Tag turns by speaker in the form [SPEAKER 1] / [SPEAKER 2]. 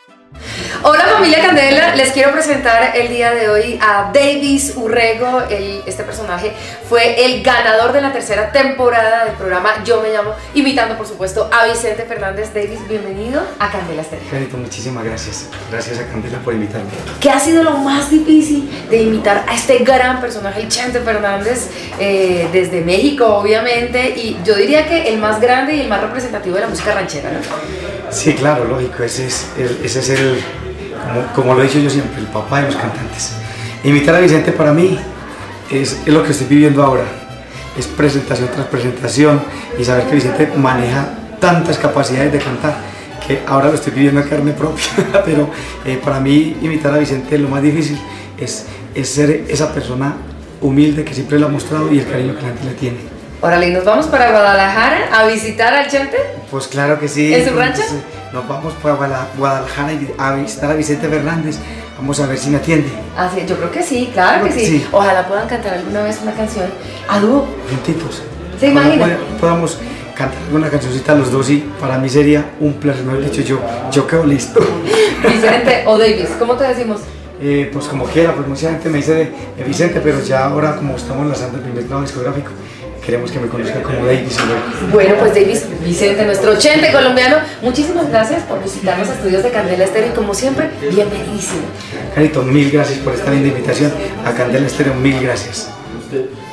[SPEAKER 1] Hola familia Candela, les quiero presentar el día de hoy a Davis Urrego. Este personaje fue el ganador de la tercera temporada del programa Yo Me Llamo, imitando por supuesto a Vicente Fernández. Davis, bienvenido a Candela Estéreo.
[SPEAKER 2] Carito, muchísimas gracias. Gracias a Candela por invitarme.
[SPEAKER 1] ¿Qué ha sido lo más difícil de imitar a este gran personaje, el Chente Fernández, desde México obviamente, y yo diría que el más grande y el más representativo de la música ranchera, ¿no?
[SPEAKER 2] Sí, claro, lógico, ese es el como lo he dicho yo siempre, el papá de los cantantes. Imitar a Vicente para mí es lo que estoy viviendo ahora. Es presentación tras presentación y saber que Vicente maneja tantas capacidades de cantar que ahora lo estoy viviendo en carne propia. Pero para mí imitar a Vicente lo más difícil es ser esa persona humilde que siempre lo ha mostrado y el cariño que la gente le tiene.
[SPEAKER 1] Órale, ¿y nos vamos para Guadalajara a visitar al Chente?
[SPEAKER 2] Pues claro que sí.
[SPEAKER 1] ¿En su rancho?
[SPEAKER 2] Nos vamos para Guadalajara a visitar a Vicente Fernández. Vamos a ver si me atiende.
[SPEAKER 1] Ah, sí, yo creo que sí, claro que sí. Ojalá puedan cantar alguna vez una canción a dúo.
[SPEAKER 2] Juntitos.
[SPEAKER 1] ¿Se imagina?
[SPEAKER 2] Podamos cantar alguna cancioncita los dos y para mí sería un placer. Me he dicho yo quedo listo.
[SPEAKER 1] Vicente o Davis, ¿cómo te decimos?
[SPEAKER 2] Pues como quiera, pues mucha gente me dice de Vicente, pero ya ahora como estamos lanzando el primer trabajo discográfico, queremos que me conozcan como Davis.
[SPEAKER 1] Bueno, pues Davis Vicente, nuestro Chente colombiano, muchísimas gracias por visitar los estudios de Candela Estéreo y como siempre, bienvenidísimo.
[SPEAKER 2] Carito, mil gracias por esta linda invitación a Candela Estéreo, mil gracias.